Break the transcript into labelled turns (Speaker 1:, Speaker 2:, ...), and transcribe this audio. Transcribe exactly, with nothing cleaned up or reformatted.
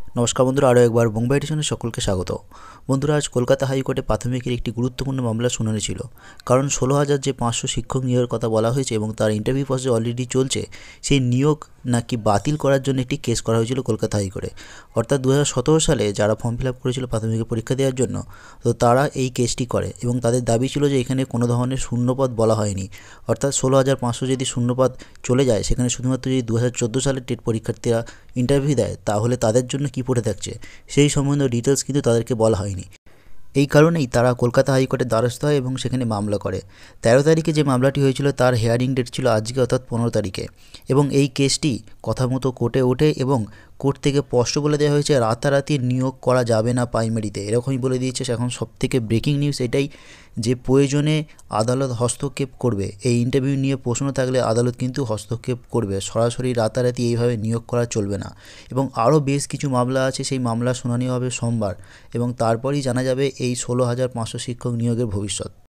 Speaker 1: নমস্কার বন্ধুরা, আরও একবার বোম্বাই এডিশনে সকলকে স্বাগত। বন্ধুরা, আজ কলকাতা হাইকোর্টে প্রাথমিকের একটি গুরুত্বপূর্ণ মামলা শুনানি ছিল। কারণ ষোলো হাজার যে পাঁচশো শিক্ষক নিয়োগের কথা বলা হয়েছে এবং তার ইন্টারভিউ প্রসেস অলরেডি চলছে, সেই নিয়োগ নাকি বাতিল করার জন্য একটি কেস করা হয়েছিল কলকাতা হাইকোর্টে। অর্থাৎ দু হাজার সতেরো সালে যারা ফর্ম ফিল আপ করেছিল প্রাথমিকের পরীক্ষা দেওয়ার জন্য, তো তারা এই কেসটি করে এবং তাদের দাবি ছিল যে এখানে কোনো ধরনের শূন্যপদ বলা হয়নি। অর্থাৎ ষোলো হাজার পাঁচশো যদি শূন্যপদ চলে যায়, সেখানে শুধুমাত্র যদি দু হাজার চোদ্দো সালের টেট পরীক্ষার্থীরা ইন্টারভিউ দেয়, তাহলে তাদের জন্য কী পড়ে থাকছে সেই সম্বন্ধে ডিটেলস কিন্তু তাদেরকে বলা হয়নি। এই কারণেই তারা কলকাতা হাইকোর্টের দ্বারস্থ হয় এবং সেখানে মামলা করে। তেরো তারিখে যে মামলাটি হয়েছিল তার হিয়ারিং ডেট ছিল আজকে, অর্থাৎ পনেরো তারিখে। এবং এই কেসটি কথা মতো কোর্টে ওঠে এবং কোর্ট থেকে স্পষ্ট বলে দেওয়া হয়েছে রাতারাতি নিয়োগ করা যাবে না প্রাইমারিতে, এরকমই বলে দিয়েছে। এখন সবথেকে ব্রেকিং নিউজ এটাই যে প্রয়োজনে আদালত হস্তক্ষেপ করবে। এই ইন্টারভিউ নিয়ে প্রশ্ন থাকলে আদালত কিন্তু হস্তক্ষেপ করবে, সরাসরি রাতারাতি এইভাবে নিয়োগ করা চলবে না। এবং আরও বেশ কিছু মামলা আছে, সেই মামলার শুনানি হবে সোমবার এবং তারপরেই জানা যাবে এই ষোলো হাজার পাঁচশো শিক্ষক নিয়োগের ভবিষ্যৎ।